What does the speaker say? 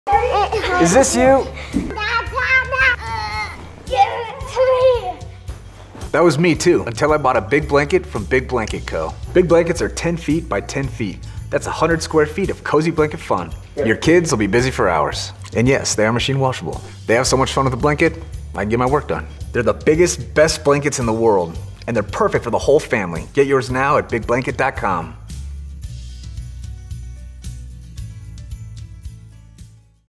Is this you? That was me too, until I bought a big blanket from Big Blanket Co. Big blankets are 10 feet by 10 feet. That's 100 square feet of cozy blanket fun. Your kids will be busy for hours. And yes, they are machine washable. They have so much fun with the blanket, I can get my work done. They're the biggest, best blankets in the world, and they're perfect for the whole family. Get yours now at bigblanket.com.